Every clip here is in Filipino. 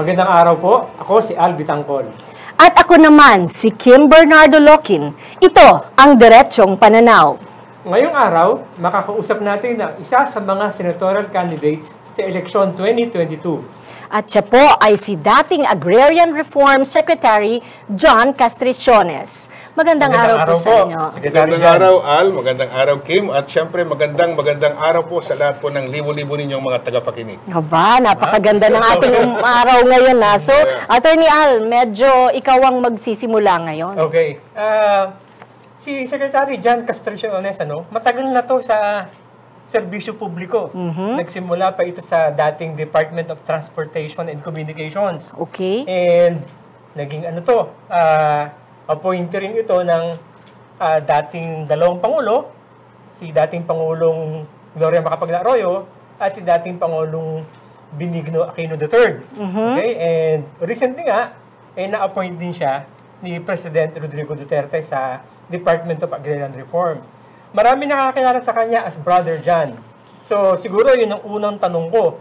Magandang araw po. Ako si Al Bitangkol. At ako naman, si Kim Bernardo Lokin. Ito ang Diretsyong Pananaw. Ngayong araw, makakausap natin ang isa sa mga senatorial candidates sa Eleksyon 2022. At siya po ay si dating Agrarian Reform Secretary John Castriciones. Magandang araw po sa inyo. Magandang araw, Al. Magandang araw, Kim. At syempre, magandang araw po sa lahat po ng libo-libo ninyong mga tagapakinig. Aba, napakaganda ng ating araw ngayon. So, Attorney Al, medyo ikaw ang magsisimula ngayon. Okay. Si Secretary John Castriciones, matagal na to sa serbisyo publiko. Nagsimula pa ito sa dating Department of Transportation and Communications. Okay. And naging appointee rin ito ng dating dalawang Pangulo, si dating Pangulong Gloria Macapagal Arroyo at si dating Pangulong Benigno Aquino III. Okay? And recently nga, na-appoint din siya ni President Rodrigo Duterte sa Department of Agrarian Reform. Marami nakakilala sa kanya as Brother John. So, siguro yun ang unang tanong ko.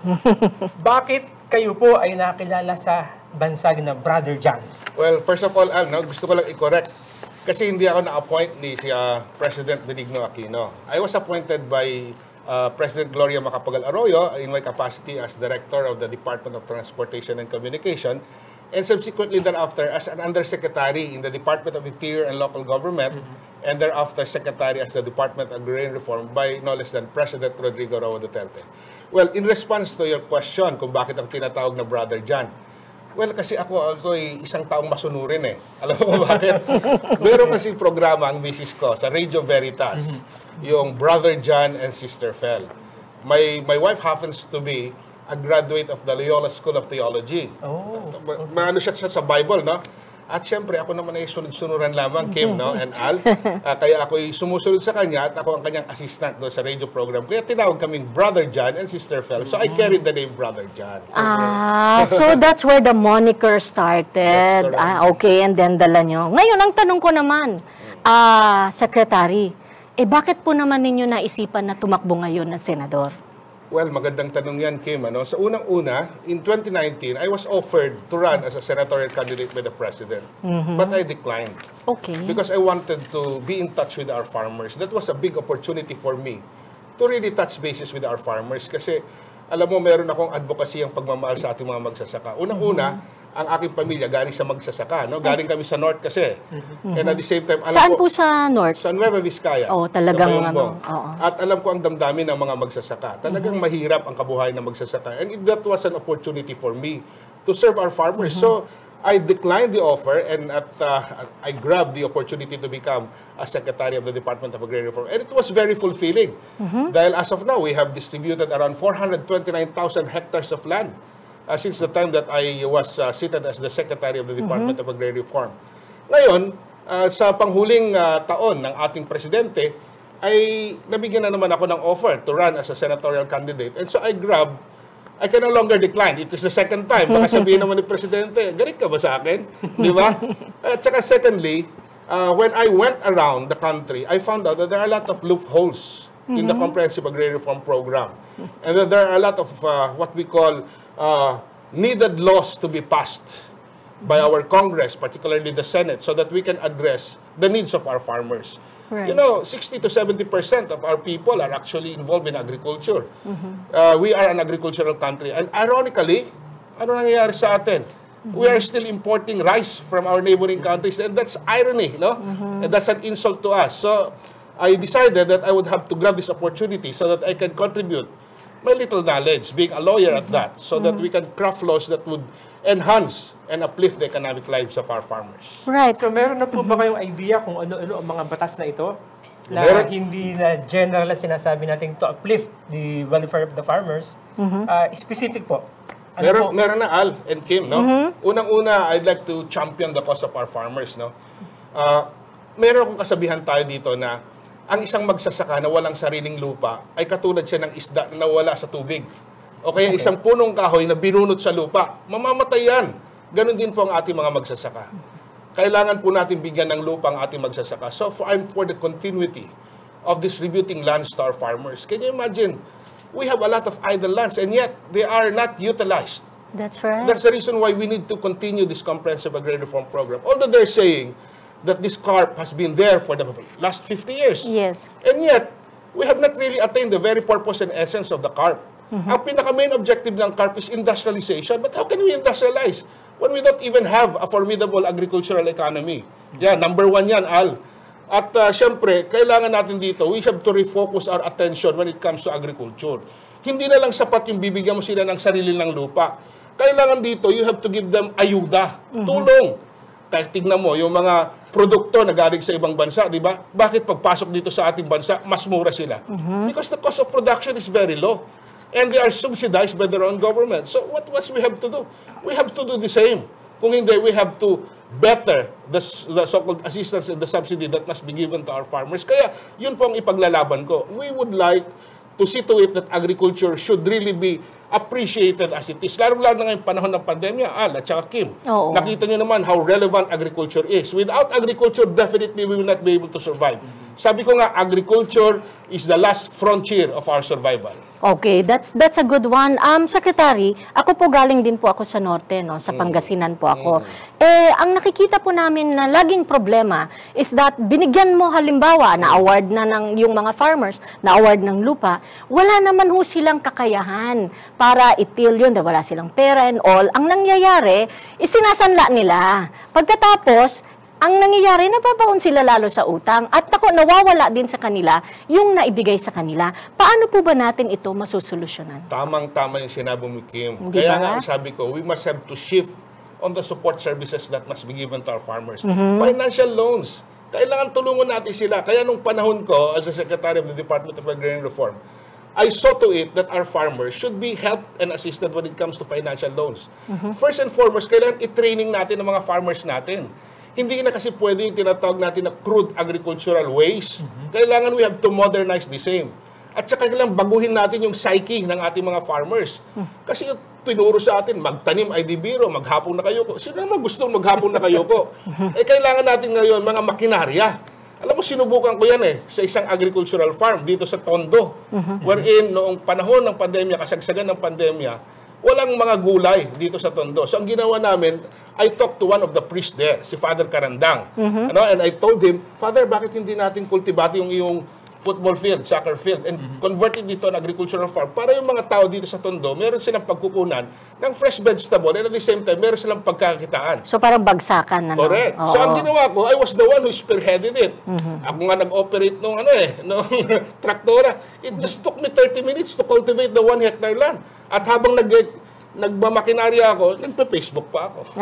Bakit kayo po ay nakilala sa bansag na Brother John? Well, first of all, Al, gusto ko lang i-correct. Kasi hindi ako na-appoint ni President Benigno Aquino. I was appointed by President Gloria Macapagal Arroyo in my capacity as Director of the Department of Transportation and Communication, and subsequently thereafter as an Undersecretary in the Department of Interior and Local Government, and thereafter Secretary as the Department of Agrarian Reform by no less than President Rodrigo Duterte. Well, in response to your question kung bakit ang tinatawag na Brother John, well, kasi ako ay isang taong masunurin eh. Alam mo bakit? Meron kasi programa ang misis ko sa Radio Veritas, yung Brother John and Sister Fel. My wife happens to be a graduate of the Loyola School of Theology. Maano siya sa Bible, no? At syempre, ako naman ay sunod-sunuran lamang, Kim, no? And Al. Kaya ako'y sumusunod sa kanya at ako ang kanyang assistant doon sa radio program. Kaya tinawag kaming Brother John and Sister Fel. So I carried the name Brother John. So that's where the moniker started. Okay, and then dala nyo. Ngayon, ang tanong ko naman, Secretary, bakit po naman ninyo naisipan na tumakbo ngayon na senador? Well, magandang tanong yan, Kim. Sa unang-una, in 2019, I was offered to run as a senatorial candidate by the President. But I declined. Okay. Because I wanted to be in touch with our farmers. That was a big opportunity for me to really touch bases with our farmers. Kasi, alam mo, meron akong advocacy ang pagmamahal sa ating mga magsasaka. Unang-una, ang aking pamilya galing sa magsasaka. No? Galing kami sa North kasi. And at the same time, alam Saan ko, po sa North? Sa Nueva Vizcaya. Talagang At alam ko ang damdamin ng mga magsasaka. Talagang mahirap ang kabuhayan ng magsasaka. And that was an opportunity for me to serve our farmers. So, I declined the offer and I grabbed the opportunity to become a Secretary of the Department of Agrarian Reform. And it was very fulfilling. Dahil as of now, we have distributed around 429,000 hectares of land since the time that I was seated as the Secretary of the Department of Agrarian Reform. Ngayon, sa panghuling taon ng ating Presidente, ay nabigyan na naman ako ng offer to run as a senatorial candidate. And so I can no longer decline. It is the second time. Baka sabihin naman ni Presidente, galit ka ba sa akin? Di ba? At saka secondly, when I went around the country, I found out that there are a lot of loopholes in the Comprehensive Agrarian Reform Program. And that there are a lot of what we call needed laws to be passed by our Congress, particularly the Senate, so that we can address the needs of our farmers. Right. You know, 60 to 70% of our people are actually involved in agriculture. We are an agricultural country. And ironically, ano nangyayari sa atin? We are still importing rice from our neighboring countries. And that's irony, no? And that's an insult to us. So, I decided that I would have to grab this opportunity so that I can contribute my little knowledge, being a lawyer at that, so that we can craft laws that would enhance and uplift the economic lives of our farmers. Right. So, meron na po ba kayong idea kung ano-ano ang mga batas na ito? Na hindi na general na sinasabi natin to uplift the welfare of the farmers. Specific po. Meron na, Al and Kim, no? Unang-una, I'd like to champion the cause of our farmers, no? Meron akong kasabihan tayo dito na ang isang magsasaka na walang sariling lupa ay katulad siya ng isda na nawala sa tubig. O kaya isang punong kahoy na binunot sa lupa, mamamatay yan. Ganon din po ang ating mga magsasaka. Kailangan po natin bigyan ng lupa ang ating magsasaka. So I'm for the continuity of distributing lands to our farmers. Can you imagine? We have a lot of idle lands and yet they are not utilized That's right. That's the reason why we need to continue this comprehensive agrarian reform program. Although they're saying that this CARP has been there for the last 50 years. Yes. And yet, we have not really attained the very purpose and essence of the CARP. Ang pinaka-main objective ng CARP is industrialization. But how can we industrialize when we don't even have a formidable agricultural economy? Yeah, number 1 yan, Al. At syempre, kailangan natin dito, we have to refocus our attention when it comes to agriculture. Hindi na lang sapat yung bibigyan mo sila ng sarili ng lupa. Kailangan dito, you have to give them ayuda, tulong. Kaya tignan mo, yung mga produkto na galing sa ibang bansa, di ba? Bakit pagpasok dito sa ating bansa, mas mura sila? Because the cost of production is very low. And they are subsidized by their own government. So what we have to do? We have to do the same. Kung hindi, we have to better the so-called assistance and the subsidy that must be given to our farmers. Kaya yun po ang ipaglalaban ko. We would like to see to it that agriculture should really be appreciated as it is. Lalo-lalo na ngayong panahon ng pandemya, Al at saka Kim. Oo. Nakita nyo naman how relevant agriculture is. Without agriculture, definitely we will not be able to survive. Sabi ko nga, agriculture is the last frontier of our survival. Okay, that's a good one. Secretary, ako po galing din po ako sa norte, no, sa Pangasinan po ako. Ang nakikita po namin na laging problema is that binigyan mo halimbawa na award na ng yung mga farmers, na award ng lupa, wala naman ho silang kakayahan para itil yun, wala silang pera and all. Ang nangyayari, isinasanla nila. Pagkatapos, ang nangyayari, nababaon sila lalo sa utang at ako nawawala din sa kanila yung naibigay sa kanila. Paano po ba natin ito masusolusyonan? Tamang-tama yung sinabi mo, Kim. Hindi Kaya ba? nga, sabi ko, we must have to shift on the support services that must be given to our farmers. Financial loans. Kailangan tulungan natin sila. Kaya nung panahon ko, as a Secretary of the Department of Agrarian Reform, I saw to it that our farmers should be helped and assisted when it comes to financial loans. First and foremost, kailangan i-training natin ang mga farmers natin. Hindi na kasi pwede yung tinatawag natin na crude agricultural ways. Kailangan we have to modernize the same. At saka kailangan baguhin natin yung psyche ng ating mga farmers. Kasi tinuro sa atin, magtanim ay di biro, maghapon na kayo ko. Sino naman gusto maghapon na kayo ko? Kailangan natin ngayon mga makinarya. Alam mo, sinubukan ko yan sa isang agricultural farm dito sa Tondo. Wherein noong panahon ng pandemya, kasagsagan ng pandemya, walang mga gulay dito sa Tondo. So ang ginawa namin, I talked to one of the priests there, si Father Karandang. And I told him, Father, bakit hindi natin kultibati yung iyong football field, soccer field, and convert it dito na agricultural farm para yung mga tao dito sa Tondo, meron silang pagkukunan ng fresh vegetable and at the same time, meron silang pagkakitaan. So parang bagsakan na. Correct. So ang ginawa ko, I was the one who spearheaded it. Ako nga nag-operate nung nung traktora. It just took me 30 minutes to cultivate the 1 hectare land. At habang nagmamakinarya ako, nagpe-Facebook pa ako.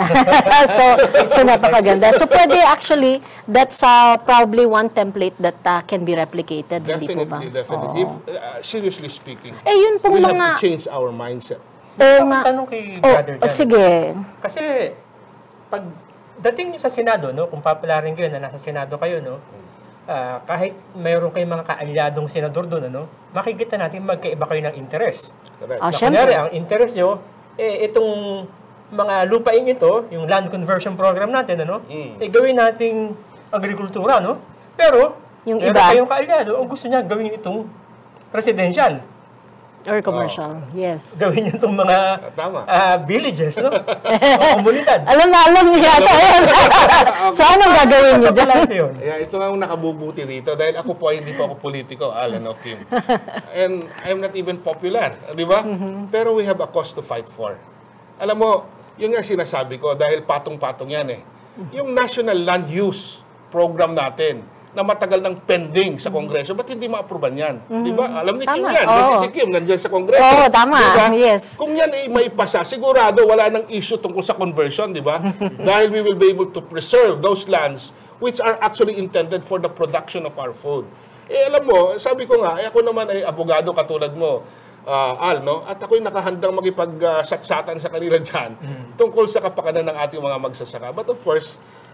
so napakaganda. So pwede actually, that's probably one template that can be replicated. Hindi po ba? Definitely. Seriously speaking, yun pong we mga... have to change our mindset. Tanong kay Brother Jan. Sige. Kasi, pag dating nyo sa Senado, no, kung papalarin kayo na nasa Senado kayo, no, kahit mayroon kayong mga kaalyadong senador doon, ano, makikita natin magkaiba kayo ng interes. Syempre. Ang interes nyo, itong mga lupain ito, yung land conversion program natin, ano, gawin nating agrikultura, no? Pero, yung meron iba, kayong kaalyado, ang gusto niya gawin itong residential. or commercial, yes. Gawin niyo itong mga villages, no? Komunidad. Alam niyo yata yan. So, anong gagawin niyo dyan? Ito nga ang nakabubuti rito dahil ako po hindi po ako politiko, Alan o Kim. And I'm not even popular, di ba? Pero we have a cause to fight for. Alam mo, yun nga sinasabi ko dahil patong-patong yan Yung National Land Use Program natin, na matagal ng pending sa Kongreso, ba't hindi ma-aproban yan? Di ba? Alam ni Kim yan. Kasi si Kim nandiyan sa Kongreso. Oo, tama. Diba? Yes. Kung yan ay maipasa, sigurado wala nang issue tungkol sa conversion, di ba? Dahil we will be able to preserve those lands which are actually intended for the production of our food. Alam mo, sabi ko nga, ako naman ay abogado katulad mo, Al, no? At ako'y nakahandang makipag-satsatan sa kanila dyan tungkol sa kapakanan ng ating mga magsasaka. But of course,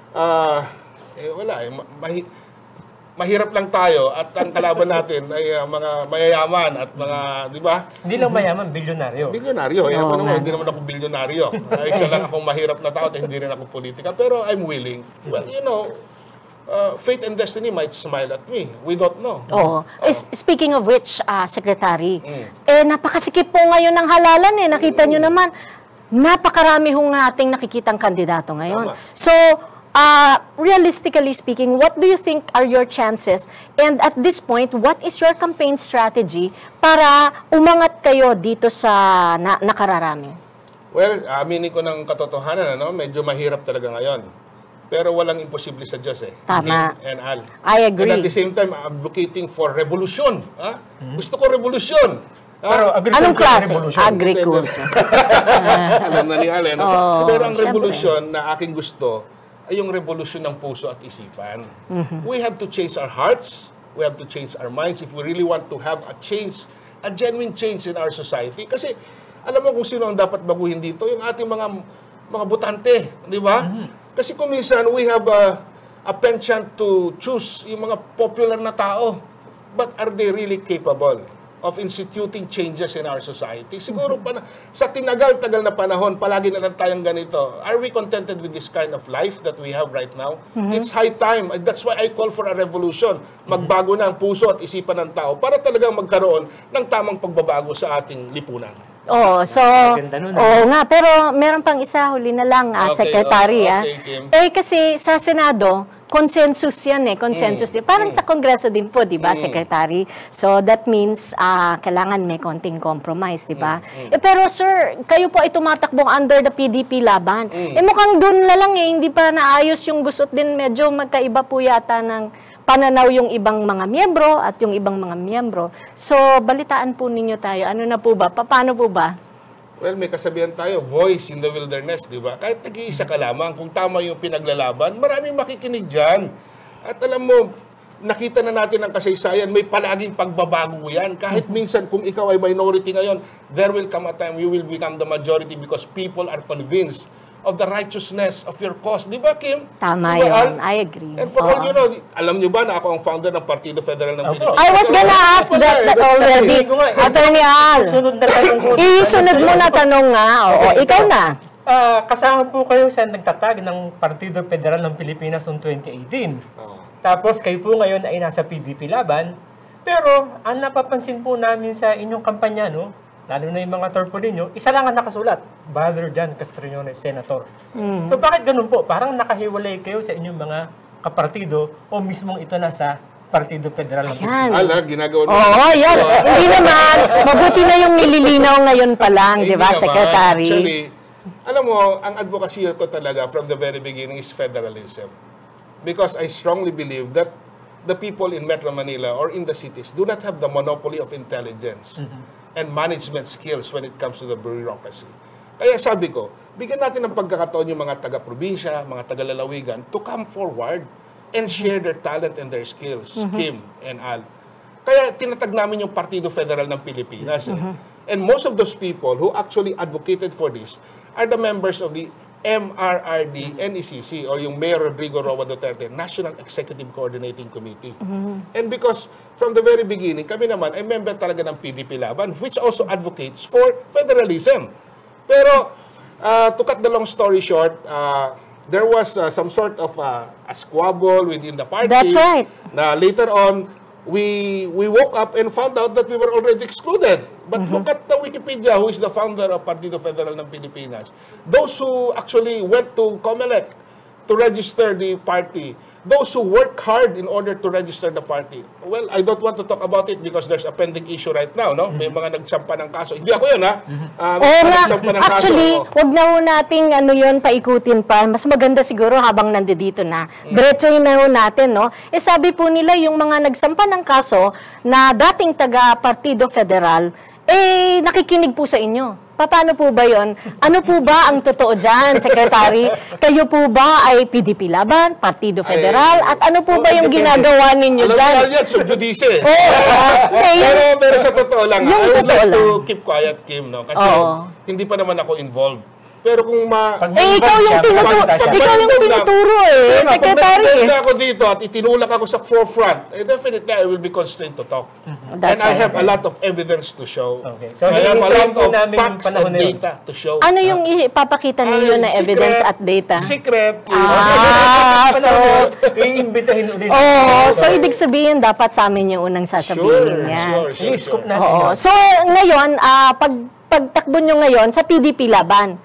mahirap lang tayo at ang kalaban natin ay mga mayayaman at mga, di ba? Hindi lang mayaman, bilyonaryo. Bilyonaryo. Ako naman, hindi naman ako bilyonaryo. Isa lang akong mahirap na tao at hindi rin ako politika. Pero I'm willing. Well, you know, fate and destiny might smile at me. We don't know. Speaking of which, Secretary, napakasikip po ngayon ng halalan Nakita nyo naman, napakarami hong ating nakikitang kandidato ngayon. Tama. So, realistically speaking, what do you think are your chances? And at this point, what is your campaign strategy para umangat kayo dito sa nakararami? Well, aminin ko ng katotohanan, medyo mahirap talaga ngayon. Pero walang imposible sa Diyos eh. Tama. Kim and Al. I agree. And at the same time, advocating for revolution. Gusto ko revolution. Pero Anong klase? revolution. Agriculture. Alam na ni Al. Oh, Pero ang syempre. revolution na aking gusto ay yung revolution ng puso at isipan. We have to change our hearts. We have to change our minds if we really want to have a change, a genuine change in our society. Kasi alam mo kung sino ang dapat baguhin dito? Yung ating mga butante, di ba? Kasi kung minsan we have a penchant to choose yung mga popular na tao. But are they really capable of instituting changes in our society? Siguro sa tinagal-tagal na panahon, palagi na lang tayong ganito. Are we contented with this kind of life that we have right now? It's high time. That's why I call for a revolution. Magbago na ang puso at isipan ng tao para talagang magkaroon ng tamang pagbabago sa ating lipunan. Nga, pero meron pang isa, huli na lang, Secretary. Kim. Kasi sa Senado, consensus yan consensus din. Parang sa Kongreso din po, di ba, Secretary? So that means, kailangan may konting compromise, di ba? Pero sir, kayo po ay tumatakbong under the PDP laban. Mukhang doon na lang hindi pa naayos yung gusot din, medyo magkaiba po yata ng pananaw yung ibang mga miyembro at yung ibang mga miyembro. So, balitaan po ninyo tayo. Ano na po ba? Paano po ba? Well, may kasabihan tayo, voice in the wilderness, di ba? Kahit nag-iisa ka lamang, kung tama yung pinaglalaban, maraming makikinig dyan. At alam mo, nakita na natin ang kasaysayan, may palaging pagbabago yan. Kahit minsan, kung ikaw ay minority ngayon, there will come a time you will become the majority because people are convinced of the righteousness of your cause. Di ba, Kim? Tama diba, yun. I agree. And for all you know, alam nyo ba na ako ang founder ng Partido Federal ng Pilipinas? I was gonna ask that already. Attorney Al. Sunod na tanong ko. Isunod mo na tanong nga. Oo, ikaw na. Kasama po kayo sa nagtatag ng Partido Federal ng Pilipinas noong 2018. Tapos kayo po ngayon ay nasa PDP laban. Pero ang napapansin po namin sa inyong kampanya, lalo na yung mga torpoli nyo, isa lang ang nakasulat, Brother John Castriones, Senator. So bakit ganun po? Parang nakahiwalay kayo sa inyong mga kapartido o mismong ito na sa Partido Federal ng Pilipinas? Ginagawa na. Oo, yan. Hindi naman. Mabuti na yung nililinaw ngayon pa lang, di ba, Secretary? Actually, alam mo, ang advocacy ko talaga from the very beginning is federalism. Because I strongly believe that the people in Metro Manila or in the cities do not have the monopoly of intelligence and management skills when it comes to the bureaucracy. Kaya sabi ko, bigyan natin ng pagkakataon yung mga taga-probinsya, mga taga-lalawigan to come forward and share their talent and their skills, Kim and Al. Kaya tinatag namin yung Partido Federal ng Pilipinas. And most of those people who actually advocated for this are the members of the MRRD NECC or yung Mayor Rodrigo Roa Duterte National Executive Coordinating Committee. And because from the very beginning, kami naman ay member talaga ng PDP Laban which also advocates for federalism. Pero to cut the long story short, there was some sort of a squabble within the party. That's right. Na later on, we woke up and found out that we were already excluded. But look at the Wikipedia, who is the founder of Partido Federal ng Pilipinas. Those who actually went to COMELEC to register the party, those who work hard in order to register the party. Well, I don't want to talk about it because there's a pending issue right now, no? May mga nagsampa ng kaso. Hindi ako yun, ha? Nagsampa ng actually, kaso. wag na ho nating yun, paikutin pa. Mas maganda siguro habang nandito na. Diretsohin na ho natin, no? Sabi po nila, yung mga nagsampa ng kaso na dating taga-Partido Federal, nakikinig po sa inyo. Paano po ba yon? Ano po ba ang totoo dyan, Secretary? Kayo po ba ay PDP Laban, Partido Federal? At ano po ba yung ginagawa ninyo dyan? Alam mo yan, subjudice. Pero sa totoo lang, I would like to keep quiet, Kim, no? Kasi hindi pa naman ako involved. Pero kung ikaw yung tinuturo Secretary. Pag ako dito at itinulak ako sa forefront, definitely I will be constrained to talk. And I have a lot of evidence to show. Okay. So, I have a lot of facts and data to show. Ano yung ipapakita ninyo na evidence at data? Secret. So, iimbitahin ulit. So ibig sabihin dapat sa amin yung unang sasabihin niya. Sure. So, ngayon, pagtakbo nyo ngayon sa PDP Laban,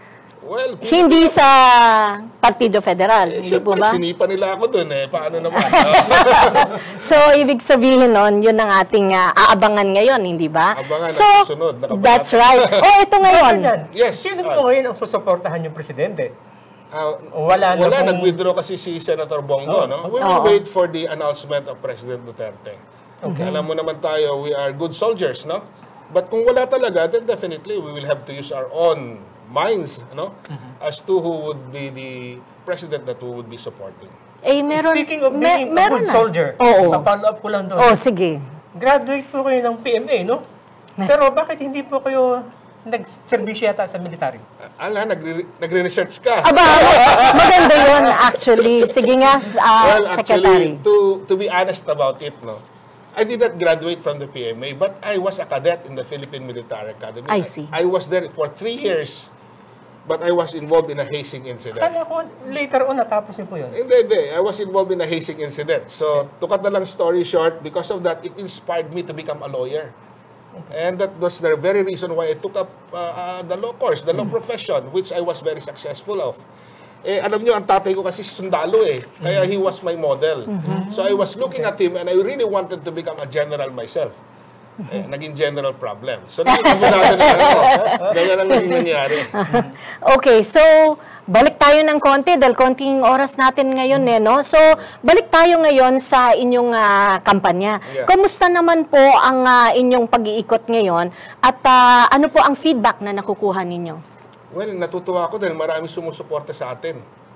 Well, Hindi sa Partido Federal, hindi po ba? Sinipa nila ako dun Paano naman? So, ibig sabihin nun, yun ang ating aabangan ngayon, hindi ba? Abangan so, at susunod. that's right. Ito ngayon. Yes. Sino po ngayon ang susuportahan yung presidente? Wala nag-withdraw kasi si Senator Bongo, no? We will wait for the announcement of President Duterte. Okay. Alam mo naman tayo, we are good soldiers, no? But kung wala talaga, then definitely we will have to use our own minds, no? As to who would be the president that we would be supporting. Meron, Speaking of being a good soldier, pa-follow up ko lang doon. Sige. Graduate po kayo ng PMA, no? Pero bakit hindi po kayo nag-servisyo yata sa military? Nagre-research ka. Maganda yun, actually. Sige nga, well, Secretary. actually, to be honest about it, no? I did not graduate from the PMA, but I was a cadet in the Philippine Military Academy. I see. I was there for 3 years, but I was involved in a hazing incident. Kala ko, later on, natapos niyo po yun. Hindi. I was involved in a hazing incident. So, to cut the long story short, because of that, it inspired me to become a lawyer. And that was the very reason why I took up the law course, the law profession, which I was very successful of. Alam niyo, ang tatay ko kasi sundalo Kaya he was my model. So I was looking at him and I really wanted to become a general myself. Naging general problem. So naging kabunado na ako. Ganyan ang naging nangyari. Okay, so balik tayo ng konti dahil konting oras natin ngayon no? So balik tayo ngayon sa inyong kampanya. Yeah. Kumusta naman po ang inyong pag-iikot ngayon at ano po ang feedback na nakukuha ninyo? Well, natutuwa ako dahil marami sumusuporta sa atin.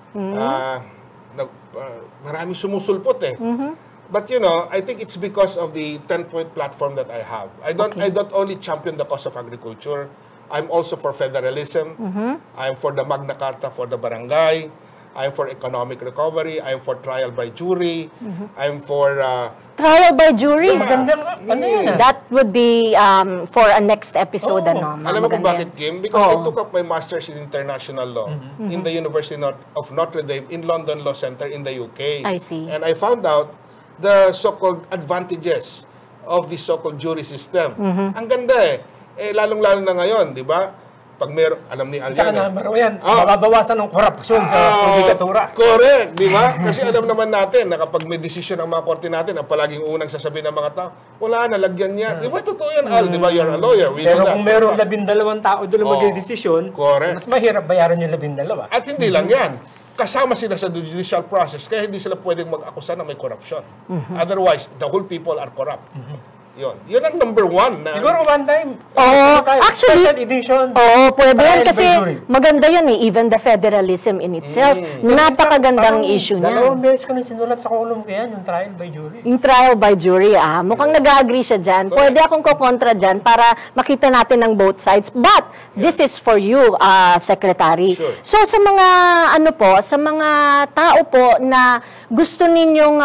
Marami sumusulpot But you know, I think it's because of the 10-point platform that I have. I don't only champion the cause of agriculture. I'm also for federalism. I'm for the Magna Carta for the barangay. I'm for economic recovery. I'm for trial by jury. I'm for... trial by jury? Ano yun That would be for a next episode. Alam mo kung bakit, Kim? Because I took up my master's in international law in the University of Notre Dame in London Law Center in the UK. I see. And I found out the so-called advantages of the so-called jury system. Ang ganda lalong-lalo na ngayon, di ba? Pag meron, alam ni Alyan. Tsaka number yan, mababawasan ng korupsyon sa judikatura. Correct, di ba? Kasi alam naman natin na kapag may desisyon ang mga korte natin, ang palaging unang sasabihin ng mga tao, wala na, lagyan niya. Di ba, totoo yan, Al? Di ba, you're a lawyer. Pero kung meron 12 tao doon mag-desisyon, mas mahirap bayaran yung 12. At hindi lang yan. Kasama sila sa judicial process, kaya hindi sila pwedeng mag-akusa na may corruption. Otherwise, the whole people are corrupt. Yun ang number one. Siguro one time. Actually, special edition. Pwede yan kasi maganda yan even the federalism in itself. Napakagandang issue niya. 2 beses ko na sinulat sa column ko yan, yung trial by jury. Yung trial by jury, mukhang nag-agree siya dyan. Pwede akong kukontra dyan para makita natin ng both sides. But, this is for you, Secretary. Sure. So, sa mga, sa mga tao po na gusto ninyong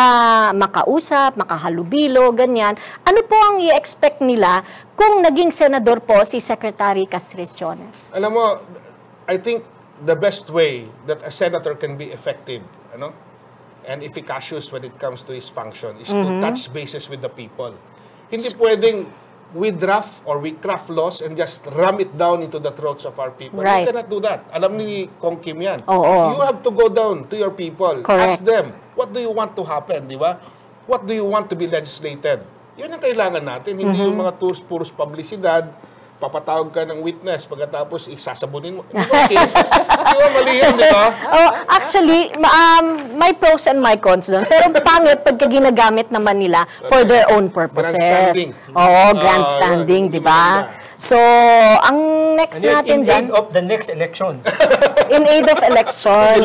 makausap, makahalubilo, ganyan, ano po ang i-expect nila kung naging senador po si Secretary Castrillones? Alam mo, I think the best way that a senator can be effective, and efficacious when it comes to his function is to touch bases with the people. Hindi pwedeng we draft or we craft laws and just ram it down into the throats of our people. Right. You cannot do that. Alam ni Kong Kim yan. You have to go down to your people. Correct. Ask them, what do you want to happen, di ba? What do you want to be legislated? Yun ang kailangan natin. Hindi yung mga puros publisidad, papatawag ka ng witness, pagkatapos isasabunin mo. Di ba, Kim? Di ba, mali yan, di ba? Actually, may pros and my cons doon. Pero pangit pagka ginagamit naman nila for their own purposes. Grandstanding. Grandstanding, di ba? So, ang next natin dyan... In aid of the next election. In aid of election.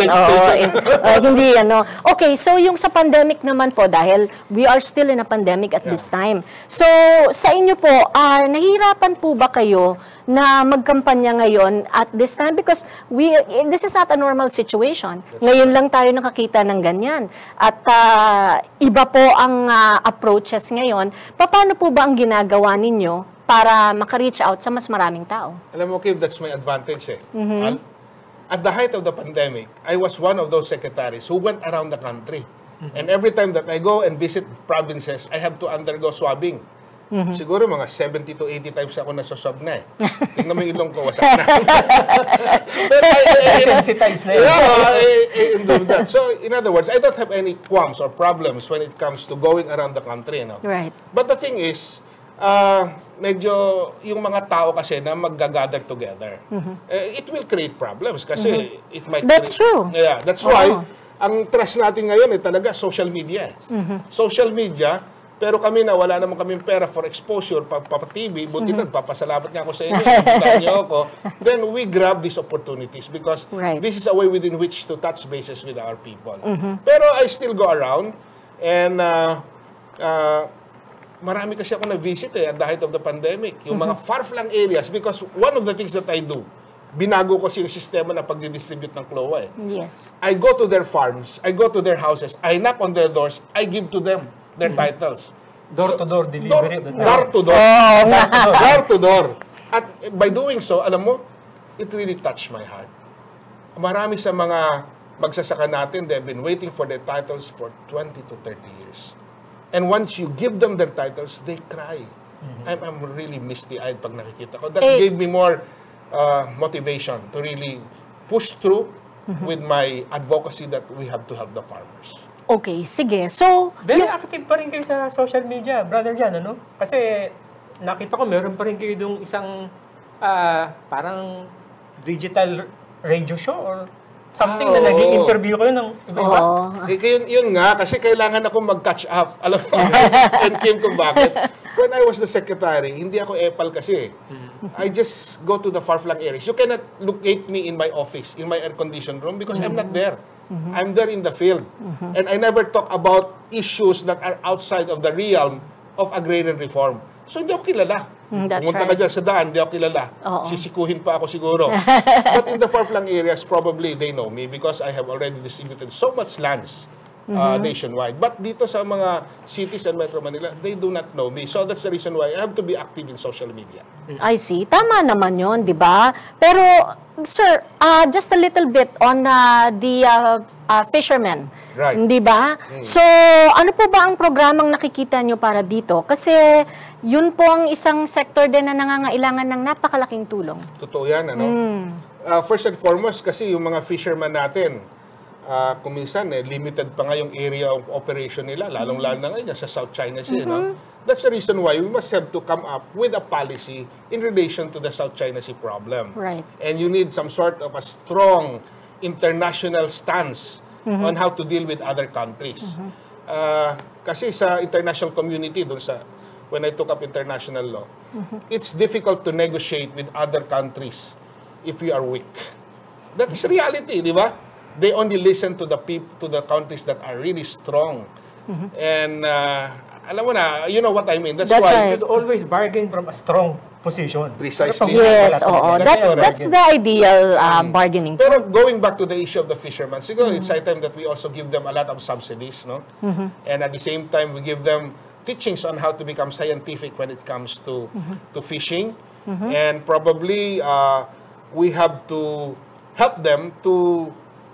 Hindi, Okay, so yung sa pandemic naman po, dahil we are still in a pandemic at this time. So, sa inyo po, nahihirapan po ba kayo na magkampanya ngayon at this time? Because this is not a normal situation. Ngayon lang tayo nakakita ng ganyan. At iba po ang approaches ngayon. Paano po ba ang ginagawa ninyo para maka-reach out sa mas maraming tao? Alam mo, Kim, that's my advantage At the height of the pandemic, I was one of those secretaries who went around the country. And every time that I go and visit provinces, I have to undergo swabbing. siguro mga 70 to 80 times ako nasosob na eh. Tingnan mo yung ilong ko, wasak na. Pero Sensitized na yun. Yeah, so, in other words, I don't have any qualms or problems when it comes to going around the country. No? Right. But the thing is, medyo yung mga tao kasi na mag-gather together, it will create problems kasi it might... That's true. Yeah, that's why, ang trust natin ngayon talaga social media. Social media, pero kami na wala naman kaming pera for exposure, pa-TV, buti na, papasalamat nga ako sa inyo, invitahan niyo ako. Then we grab these opportunities because this is a way within which to touch bases with our people. Pero I still go around and marami kasi ako na-visit at the height of the pandemic. Yung mga far-flung areas because one of the things that I do, binago ko yung sistema na pagdidistribute ng CLOA. Yes. I go to their farms, I go to their houses, I knock on their doors, I give to them their titles. Door-to-door delivery. Door-to-door. Door-to-door. At by doing so, alam mo, it really touched my heart. Marami sa mga magsasaka natin, they've been waiting for their titles for 20 to 30 years. And once you give them their titles, they cry. I'm really misty-eyed pag nakikita ko. That gave me more motivation to really push through with my advocacy that we have to help the farmers. Okay, sige. So, Very active pa rin kayo sa social media, Brother Jan, ano? Kasi nakita ko meron pa rin kayo yung isang parang digital radio show or something na naging interview kayo ng iba-iba. Yun nga, kasi kailangan ako mag-catch up. Alam mo, and Kim kung bakit. When I was the secretary, hindi ako epal kasi. I just go to the far-flung areas. You cannot locate me in my office, in my air-conditioned room because I'm not there. I'm there in the field. And I never talk about issues that are outside of the realm of agrarian reform. So hindi ako kilala. Pumunta ka dyan sa daan, hindi ako kilala. Sisikuhin pa ako siguro. But in the far-flung areas, probably they know me because I have already distributed so much lands nationwide. But dito sa mga cities and Metro Manila, they do not know me. So that's the reason why I have to be active in social media. I see. Tama naman yun, di ba? Pero, sir, just a little bit on the fishermen. Right. Di ba? So, ano po ba ang programang nakikita nyo para dito? Kasi, yun po ang isang sector din na nangangailangan ng napakalaking tulong. Totoo yan, ano? First and foremost, kasi yung mga fishermen natin, kuminsan, limited pa nga yung area of operation nila, lalong-lalo na ngayon sa South China Sea. No? That's the reason why we must have to come up with a policy in relation to the South China Sea problem. Right. And you need some sort of a strong international stance on how to deal with other countries. Kasi sa international community, when I took up international law, it's difficult to negotiate with other countries if we are weak. That is reality, di ba? They only listen to the countries that are really strong. And alam mo na, you know what I mean. That's why you should always bargain from a strong position. Precisely. Yes, that's the ideal bargaining. Pero going back to the issue of the fishermen, siguro it's high time that we also give them a lot of subsidies, no? And at the same time, we give them teachings on how to become scientific when it comes to fishing. And probably we have to help them to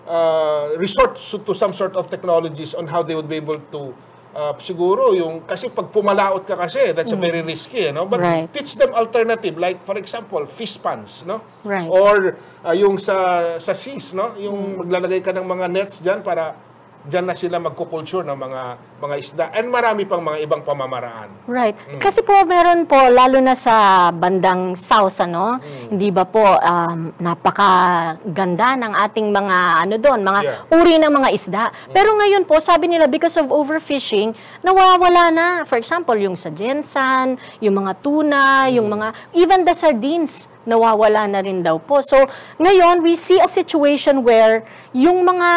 resort to some sort of technologies on how they would be able to siguro yung kasi pag pumalaot ka kasi that's very risky, no? But teach them alternative like for example fish ponds, no? Or yung sa seas, no? Yung maglalagay ka ng mga nets diyan para diyan na sila magkukulture ng mga isda and marami pang mga ibang pamamaraan. Right. Kasi po meron po lalo na sa bandang south hindi ba po napakaganda ng ating mga mga uri ng mga isda. Pero ngayon po sabi nila because of overfishing nawawala na. For example, yung sa Jensan, yung mga tuna, yung mga even the sardines nawawala na rin daw po. So, ngayon, we see a situation where yung mga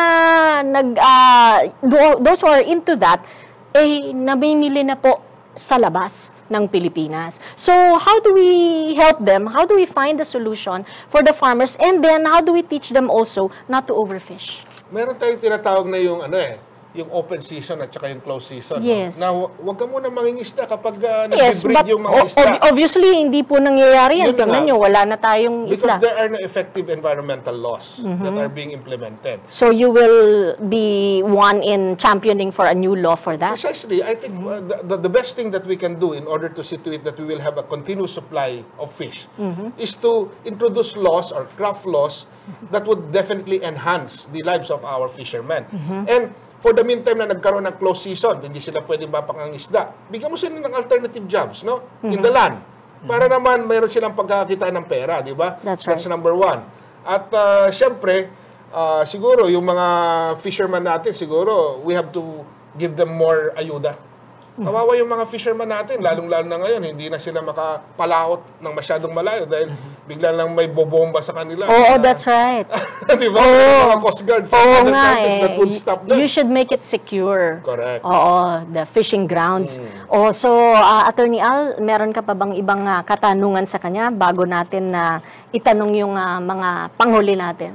those who are into that, namimili na po sa labas ng Pilipinas. So, how do we help them? How do we find a solution for the farmers? And then, how do we teach them also not to overfish? Meron tayong tinatawag na yung yung open season at saka yung closed season. Yes. Na wag ka muna mangingisda kapag Yes, nag-breed but yung mga isda. obviously, hindi po nangyayari yan. Yun na Tingnan nga. nyo, wala na tayong Because isla. there are no effective environmental laws that are being implemented. So you will be one in championing for a new law for that? Precisely. I think the best thing that we can do in order to see to it that we will have a continuous supply of fish is to introduce laws or craft laws that would definitely enhance the lives of our fishermen. And for the meantime na nagkaroon ng closed season, hindi sila pwedeng mapangangisda, bigyan mo sila ng alternative jobs, no? In the land. Para naman mayroon silang pagkakita ng pera, di ba? That's right. That's number one. At syempre, siguro yung mga fishermen natin, siguro we have to give them more ayuda. Kawawa yung mga fishermen natin, lalong-lalo na ngayon, hindi na sila makapalahot ng masyadong malayo dahil bigla lang may bobomba sa kanila. Oo, that's right. Di ba? Mga Coast Guard from Oo other nga countries that would stop them. You should make it secure. Correct. Oo, the fishing grounds. So, Attorney Al, meron ka pa bang ibang katanungan sa kanya bago natin itanong yung mga panghuli natin?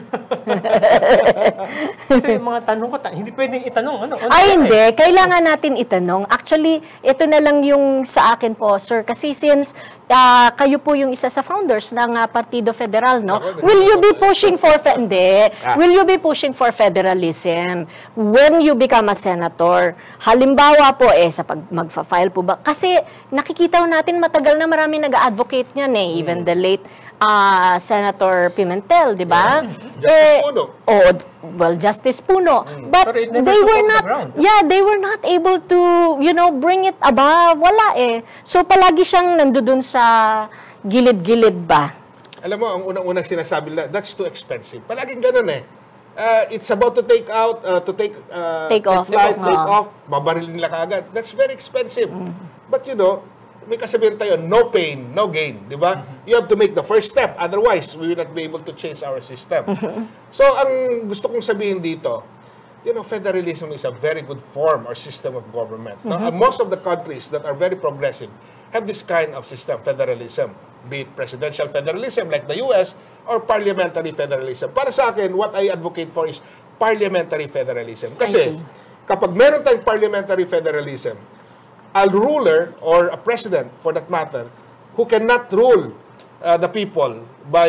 Kasi yung mga tanong ko, hindi pwedeng itanong. Hindi. Kailangan natin itanong. Actually, ito na lang yung sa akin po, sir. Kasi since kayo po yung isa sa founders ng Partido Federal, no? Will you be pushing for Will you be pushing for federalism when you become a senator? Halimbawa po, sa magfa-file po ba? Kasi nakikita natin matagal na marami nag-advocate niyan even the late Senator Pimentel, di ba? Justice Puno. Justice Puno. But Pero it never they took were off the not, ground. they were not able to, bring it above. Wala So palagi siyang nandoon sa gilid-gilid ba? Alam mo, ang unang-unang sinasabi nila, that's too expensive. Palaging ganun it's about to take out, take off. flight, take off, babarilin nila kaagad. That's very expensive. But may kasabihan tayo, no pain, no gain, di ba? You have to make the first step, otherwise we will not be able to change our system. So, ang gusto kong sabihin dito, federalism is a very good form or system of government. Now, most of the countries that are very progressive have this kind of system, federalism, be it presidential federalism like the US or parliamentary federalism. Para sa akin, what I advocate for is parliamentary federalism. Kasi, kapag meron tayong parliamentary federalism, a ruler or a president, for that matter, who cannot rule the people by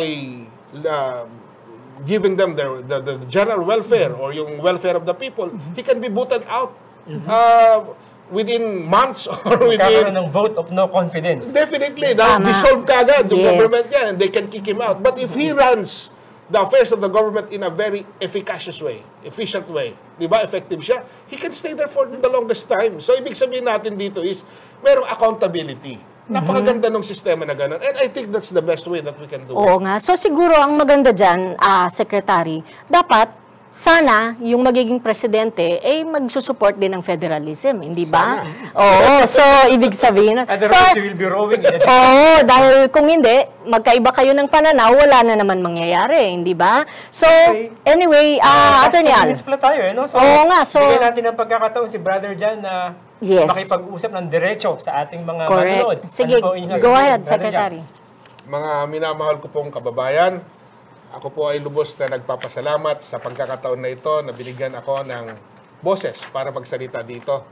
giving them the general welfare or yung welfare of the people, he can be booted out within months or within... Magkakaroon ng vote of no confidence. Definitely. Dissolve kagad yung government niya and they can kick him out. But if he runs the affairs of the government in a very efficacious way, efficient way, di ba, effective siya, he can stay there for the longest time. So, ibig sabihin natin dito is, merong accountability. Napakaganda ng sistema na gano'n. And I think that's the best way that we can do it. Oo nga. So, siguro, ang maganda dyan, Secretary, dapat, sana, yung magiging presidente, magsusupport din ng federalism, hindi ba? Oo, so, ibig sabihin. Otherwise, you will be rowing in a Oo, dahil kung hindi, magkaiba kayo ng pananaw, wala na naman mangyayari, hindi ba? So, anyway, Attorney Al. pala tayo, no? So, oo nga, so, bigyan natin ng pagkakataon si Brother Jan na makipag-usap ng diretso sa ating mga manonood. Sige, go ahead, Secretary. Mga minamahal ko pong kababayan, ako po ay lubos na nagpapasalamat sa pagkakataon na ito na binigyan ako ng boses para magsalita dito.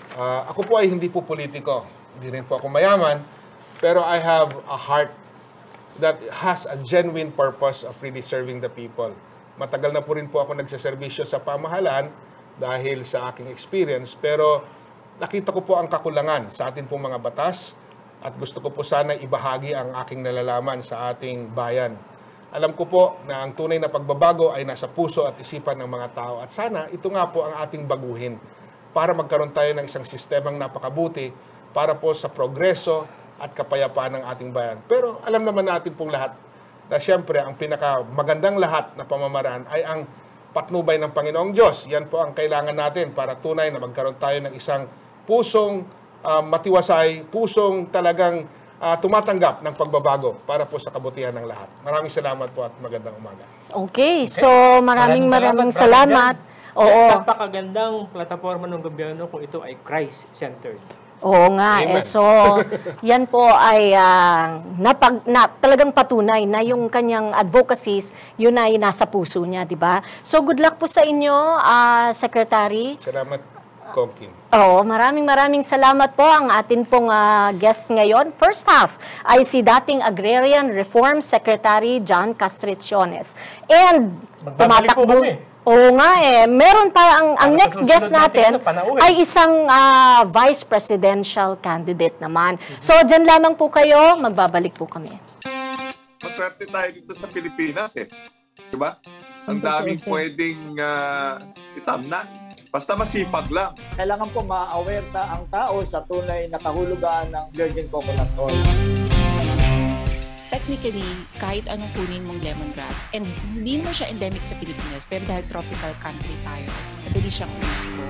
Ako po ay hindi po politiko, hindi rin po ako mayaman, pero I have a heart that has a genuine purpose of really serving the people. Matagal na po rin po ako nagsaservisyo sa pamahalaan dahil sa aking experience, pero nakita ko po ang kakulangan sa ating pong mga batas at gusto ko po sana ibahagi ang aking nalalaman sa ating bayan. Alam ko po na ang tunay na pagbabago ay nasa puso at isipan ng mga tao. At sana, ito nga po ang ating baguhin para magkaroon tayo ng isang sistemang napakabuti para po sa progreso at kapayapaan ng ating bayan. Pero alam naman natin pong lahat na siyempre ang pinakamagandang lahat na pamamaraan ay ang patnubay ng Panginoong Diyos. Yan po ang kailangan natin para tunay na magkaroon tayo ng isang pusong matiwasay, pusong talagang tumatanggap ng pagbabago para po sa kabutihan ng lahat. Maraming salamat po at magandang umaga. Okay, so maraming salamat. Oo. Napakagandang plataforma ng gobyerno kung ito ay Christ-centered. Oo nga. Amen. So, yan po ay talagang patunay na yung kanyang advocacies, yun ay nasa puso niya, di ba? So, good luck po sa inyo, Secretary. Salamat, Kongkin. Oo, maraming salamat po. Ang atin pong guest ngayon. First half ay si dating Agrarian Reform Secretary John Castriciones. And Magbabalik po kami. Oo nga meron pa ang next guest natin ay isang vice presidential candidate naman. So, dyan lamang po kayo, magbabalik po kami. Maswerte tayo dito sa Pilipinas Diba? Ang daming pwedeng itamnan. Basta masipag lang. Kailangan po ma-aware na ang tao sa tunay na kahulugan ng virgin coconut oil. Technically, kahit anong kunin mong lemongrass, and hindi mo siya endemic sa Pilipinas, pero dahil tropical country tayo, madali siyang useful.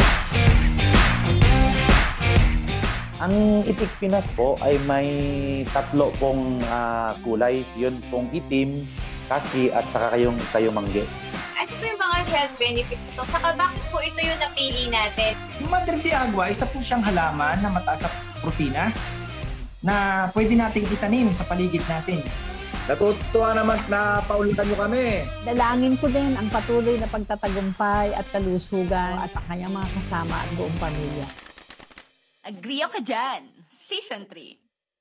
Ang itik Pinas po ay may tatlo pong kulay. Yun pong itim, kaki, at saka kayumangge. Ano po yung mga health benefits ito? Saka bakit po ito yung napili natin? Yung Madre de Agua, isa po siyang halaman na mataas sa protina na pwede nating itanim sa paligid natin. Natutuwa naman na paulitan nyo kami. Dalangin ko din ang patuloy na pagtatagumpay at kalusugan at ang kanyang mga kasama at buong pamilya. Agree ka dyan. Season 3.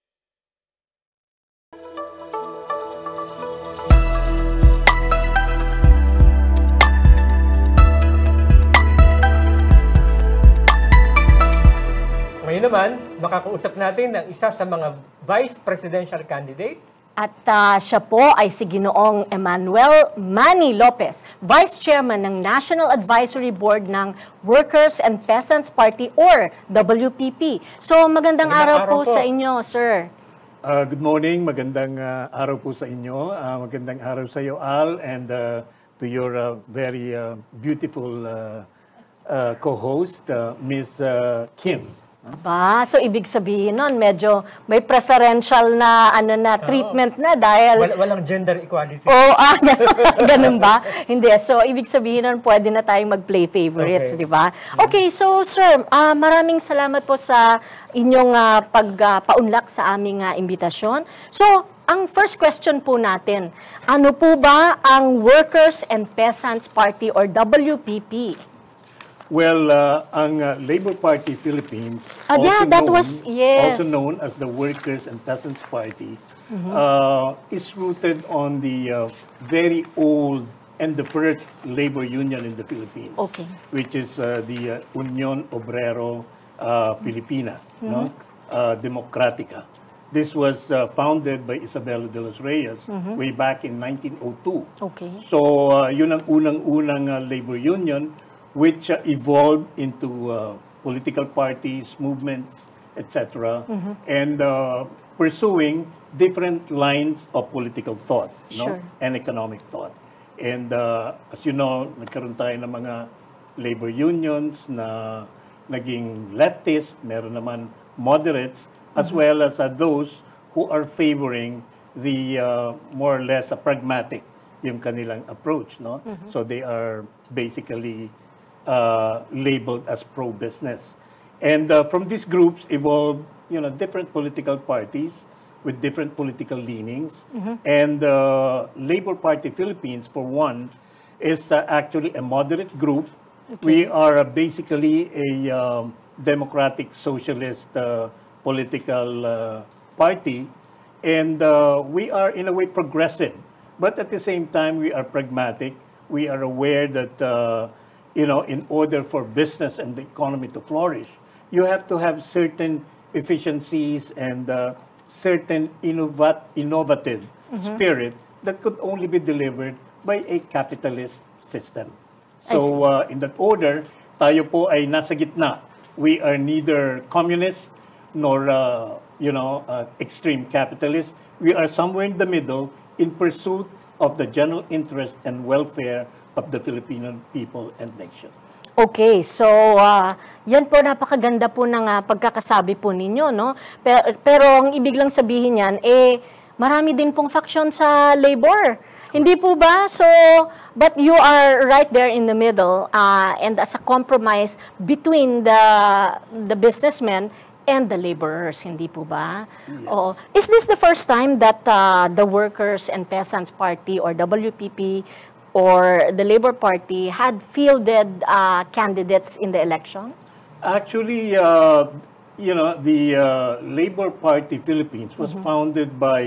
Ngayon naman, makakausap natin ng isa sa mga vice presidential candidate. At siya po ay si Ginoong Emmanuel Manny Lopez, Vice Chairman ng National Advisory Board ng Workers and Peasants Party or WPP. So magandang araw po sa inyo, sir. Good morning, magandang araw po sa inyo. Magandang araw sa iyo, Al, and to your very beautiful co-host, Ms. Kim. So ibig sabihin nun, medyo may preferential na treatment na dahil... Walang gender equality. Ganun ba? Hindi. So ibig sabihin nun, pwede na tayong mag-play favorites, di ba? Okay, so sir, maraming salamat po sa inyong pagpaunlak sa aming imbitasyon. So, ang first question po natin, ano po ba ang Workers and Peasants Party or WPP? Well, ang Labor Party Philippines, also known as the Workers and Peasants Party, is rooted on the very old and the first labor union in the Philippines, which is the Unión Obrero Pilipina, Democratica. This was founded by Isabel de los Reyes way back in 1902. So, yun ang unang-unang labor union which evolved into political parties, movements, etc., and pursuing different lines of political thought and economic thought. And as you know, nagkaroon tayo ng mga labor unions na naging leftist, meron naman moderates, as well as those who are favoring the more or less pragmatic yung kanilang approach. So they are basically labeled as pro-business. And from these groups evolved, different political parties with different political leanings. And Labor Party Philippines, for one, is actually a moderate group. We are basically a democratic socialist political party. And we are, in a way, progressive. But at the same time, we are pragmatic. We are aware that in order for business and the economy to flourish, you have to have certain efficiencies and certain innovative spirit that could only be delivered by a capitalist system. So in that order, tayo po ay nasa gitna. We are neither communist nor extreme capitalist. We are somewhere in the middle in pursuit of the general interest and welfare of the Filipino people and nation. Okay, so yan po, napakaganda po ng pagkakasabi po ninyo, no? Pero ang ibig lang sabihin yan, marami din pong faction sa labor. Hindi po ba? So, but you are right there in the middle and as a compromise between the businessmen and the laborers, hindi po ba? Yes. Oo. Is this the first time that the Workers and Peasants Party or WPP or the Labor Party had fielded candidates in the election? Actually, the Labor Party Philippines was founded by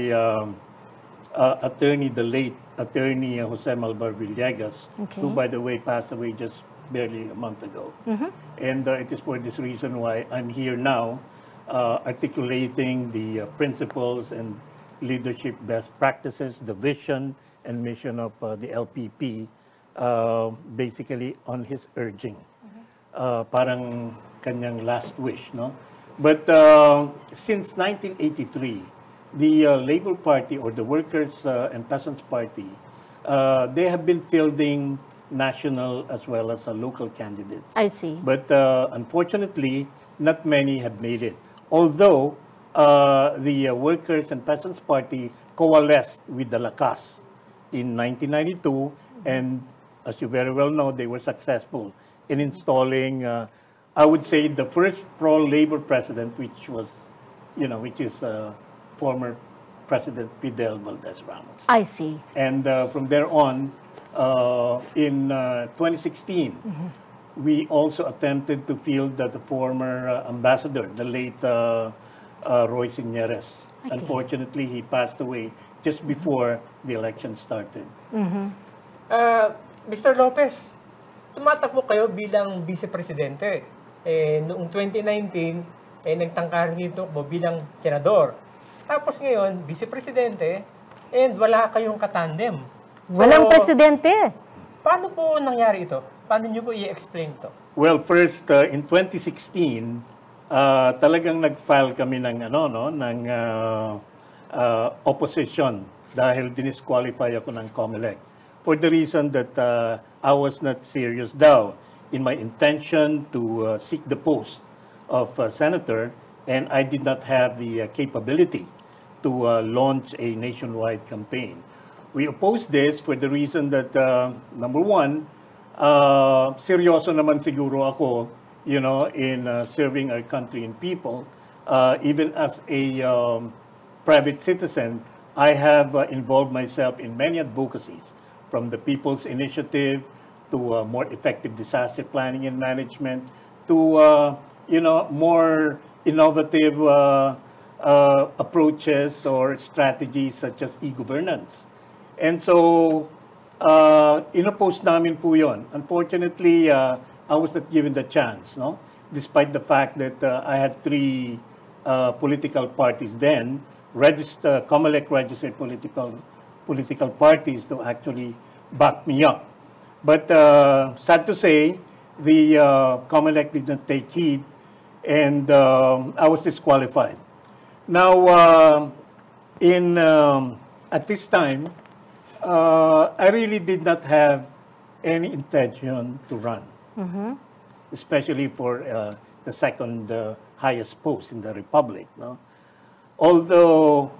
the late attorney Jose Malvar Villegas, who, by the way, passed away just barely a month ago. And it is for this reason why I'm here now, articulating the principles and leadership best practices, the vision and mission of the LPP, basically on his urging. Parang kanyang last wish, no? But since 1983, the Labor Party or the Workers and Peasants Party, they have been fielding national as well as local candidates. I see. But unfortunately, not many have made it. Although the Workers and Peasants Party coalesced with the Lakas in 1992, and as you very well know, they were successful in installing, I would say, the first pro-labor president, which is former President Fidel Valdez Ramos. I see. And from there on, in 2016, we also attempted to field the former ambassador, the late Roy Signeres. Okay. Unfortunately, he passed away just before the election started. Mr. Lopez, tumatakbo kayo bilang vice-presidente. Noong 2019, nagtangkaran dito mo bilang senador. Tapos ngayon, vice-presidente, and wala kayong katandem. So, walang presidente. Paano po nangyari ito? Paano nyo po i-explain ito? Well, first, in 2016, talagang nag-file kami ng, opposition dahil dinisqualify ako ng COMELEC. For the reason that I was not serious daw in my intention to seek the post of senator, and I did not have the capability to launch a nationwide campaign. We opposed this for the reason that, number one, seryoso naman siguro ako, in serving our country and people. Even as a private citizen, I have involved myself in many advocacies, from the People's Initiative to more effective disaster planning and management to, more innovative approaches or strategies such as e-governance. And so, inoppose namin po yun. Unfortunately, I was not given the chance, no? Despite the fact that I had 3 political parties then, COMELEC registered political parties to actually back me up. But sad to say, the COMELEC did not take heed, and I was disqualified. Now, at this time, I really did not have any intention to run, especially for the second highest post in the Republic. No? Although,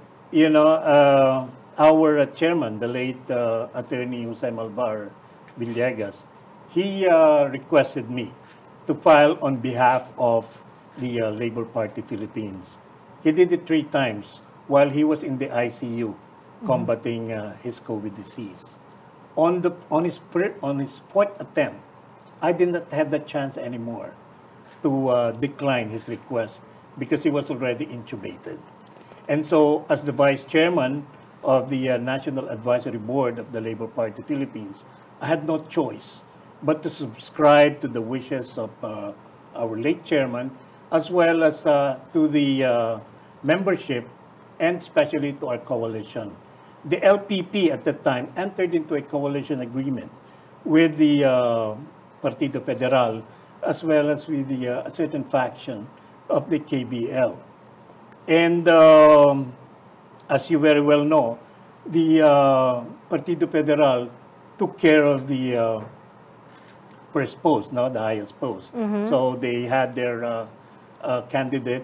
our chairman, the late attorney Jose Malvar Villegas, he requested me to file on behalf of the Labor Party Philippines. He did it 3 times while he was in the ICU combating his COVID disease. On his 4th attempt, I did not have the chance anymore to decline his request because he was already intubated. And so, as the vice chairman of the National Advisory Board of the Labor Party Philippines, I had no choice but to subscribe to the wishes of our late chairman, as well as to the membership, and especially to our coalition. The LPP at the time entered into a coalition agreement with the Partido Federal, as well as with the a certain faction of the KBL. And as you very well know, the Partido Federal took care of the first post, no, the highest post. So they had their candidate,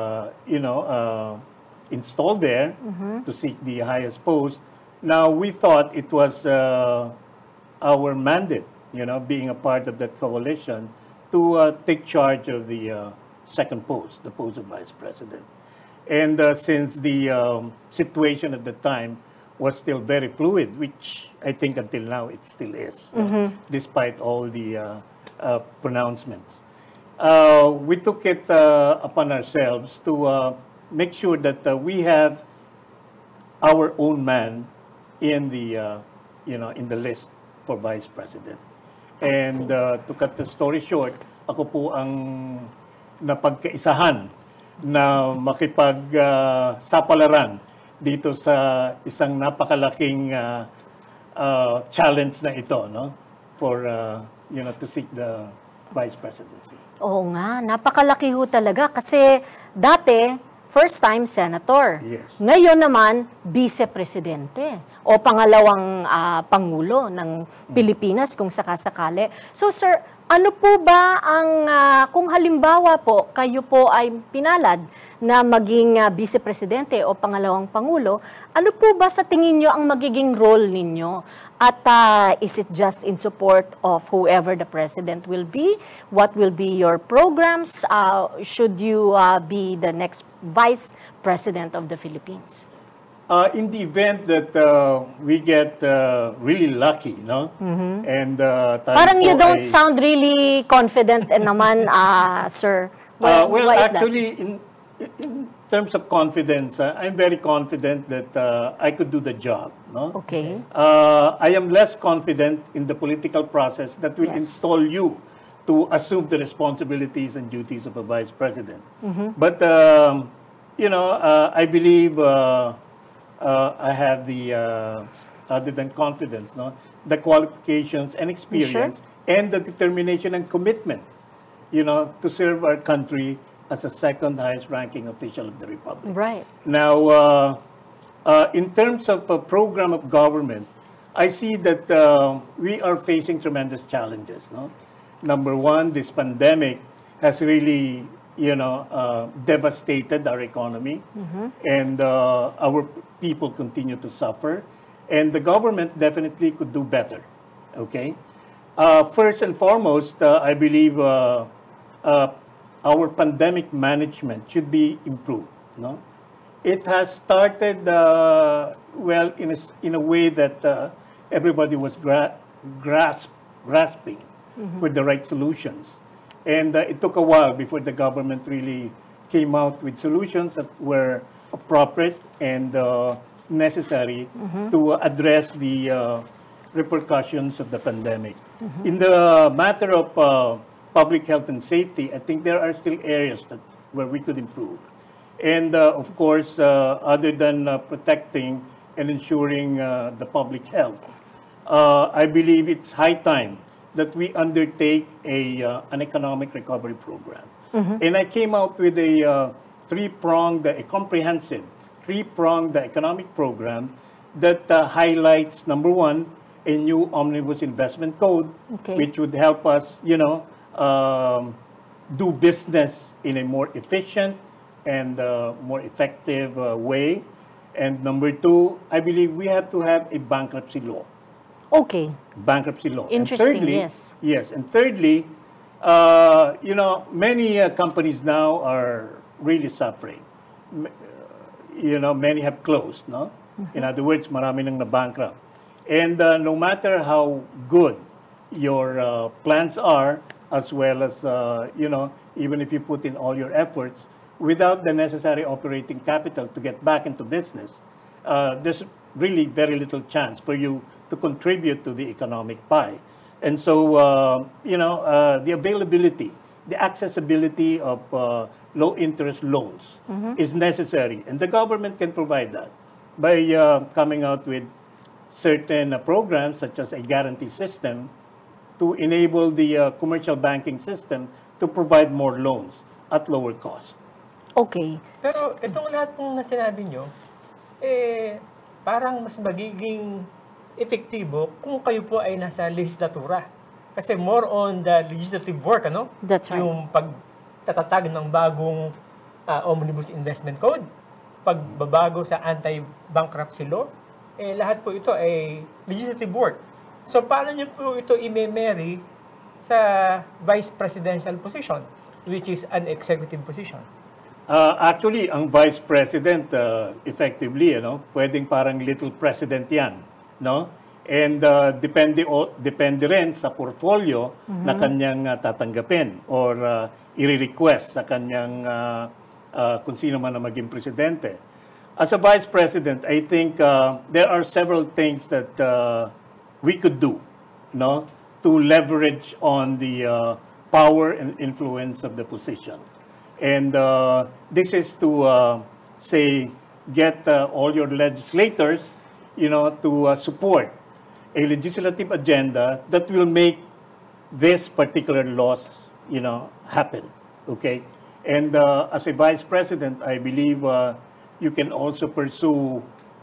installed there to seek the highest post. Now, we thought it was our mandate, being a part of that coalition, to take charge of the second post, the post of Vice President. And since the situation at the time was still very fluid, which I think until now it still is, despite all the pronouncements. We took it upon ourselves to make sure that we have our own man in the, in the list for Vice President. And to cut the story short, ako po ang napagkaisahan na makipagsapalaran dito sa isang napakalaking challenge na ito, no? For, to seek the Vice Presidency. Oo nga, napakalaki ho talaga kasi dati, first time senator. Yes. Ngayon naman, vice-presidente o pangalawang pangulo ng Pilipinas kung sakasakali. So sir, ano po ba ang, kung halimbawa po, kayo po ay pinalad na maging vice-presidente o pangalawang pangulo, ano po ba sa tingin nyo ang magiging role ninyo? At is it just in support of whoever the president will be? What will be your programs? Should you be the next vice president of the Philippines? In the event that we get really lucky, no? And parang you don't sound really confident naman, sir. Well, why is actually, in terms of confidence, I'm very confident that I could do the job. No? Okay. I am less confident in the political process that will install you to assume the responsibilities and duties of a vice president. But, I believe I have the, other than confidence, no? The qualifications and experience and the determination and commitment, to serve our country as a second highest ranking official of the Republic. Right. Now, in terms of a program of government, I see that we are facing tremendous challenges. No? Number one, this pandemic has really, devastated our economy, and our people continue to suffer, and the government definitely could do better. Okay, first and foremost, I believe our pandemic management should be improved. No? It has started, in a way that everybody was grasping with the right solutions. And it took a while before the government really came out with solutions that were appropriate and necessary to address the repercussions of the pandemic. In the matter of public health and safety, I think there are still areas where we could improve. And of course, other than protecting and ensuring the public health, I believe it's high time that we undertake an economic recovery program. And I came out with a comprehensive three-pronged economic program that highlights, number one, a new omnibus investment code, which would help us, do business in a more efficient and more effective way. And number two, I believe we have to have a bankruptcy law. Okay. Bankruptcy law. Interesting, and thirdly, yes. Yes, and thirdly, many companies now are really suffering. Many have closed, no? In other words, marami nang na-bankrupt. And no matter how good your plans are, as well as, even if you put in all your efforts, without the necessary operating capital to get back into business, there's really very little chance for you to contribute to the economic pie. And so, the availability, the accessibility of low-interest loans is necessary. And the government can provide that by coming out with certain programs, such as a guarantee system, to enable the commercial banking system to provide more loans at lower cost. Okay. Pero itong lahat ng sinabi nyo, parang mas magiging epektibo kung kayo po ay nasa legislatura. Kasi more on the legislative work, ano? That's right. Yung pagtatatag ng bagong omnibus investment code, pagbabago sa anti-bankruptcy law, lahat po ito ay legislative work. So, paano nyo po ito i-marry sa vice presidential position? which is an executive position? Actually, ang Vice President, effectively, pwedeng parang little president yan. No? And depende rin sa portfolio na kanyang tatanggapin or i-request sa kanyang kung sino man na maging presidente. As a Vice President, I think there are several things that we could do, to leverage on the power and influence of the position. And this is to, say, get all your legislators, to support a legislative agenda that will make this particular laws, happen. Okay? And as a Vice President, I believe you can also pursue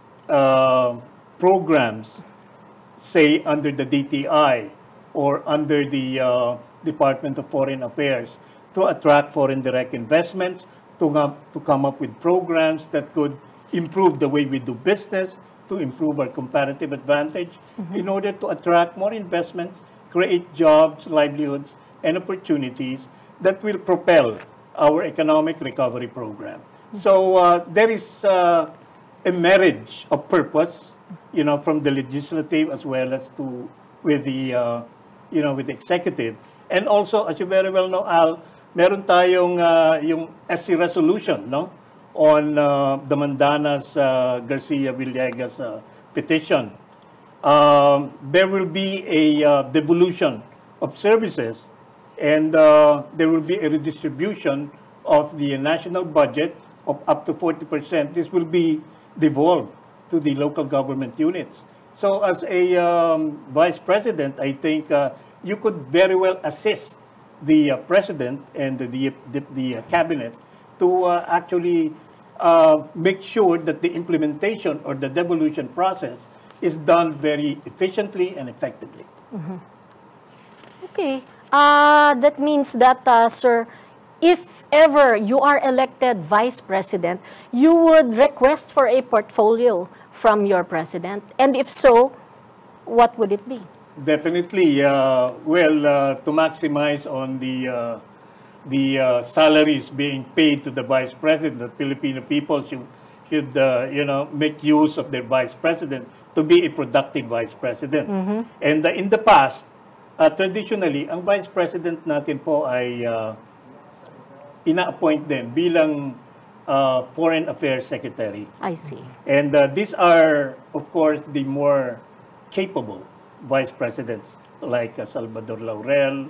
programs, say, under the DTI or under the Department of Foreign Affairs to attract foreign direct investments, to come up with programs that could improve the way we do business, to improve our comparative advantage, in order to attract more investments, create jobs, livelihoods, and opportunities that will propel our economic recovery program. So there is a marriage of purpose, from the legislative as well as with the executive. And also, as you very well know, Al, meron tayong yung SC resolution, on the Mandanas Garcia Villegas petition. There will be a devolution of services, and there will be a redistribution of the national budget of up to 40%. This will be devolved to the local government units. So as a Vice President, I think you could very well assist the President and the Cabinet to actually make sure that the implementation or the devolution process is done very efficiently and effectively. Okay. That means that, sir, if ever you are elected Vice President, you would request for a portfolio from your President. And if so, what would it be? Definitely. To maximize on the salaries being paid to the Vice President, the Filipino people should make use of their Vice President to be a productive Vice President. And in the past, traditionally, ang Vice President natin po ay ina-appoint din bilang Foreign Affairs Secretary. I see. And these are, of course, the more capable Vice Presidents like Salvador Laurel,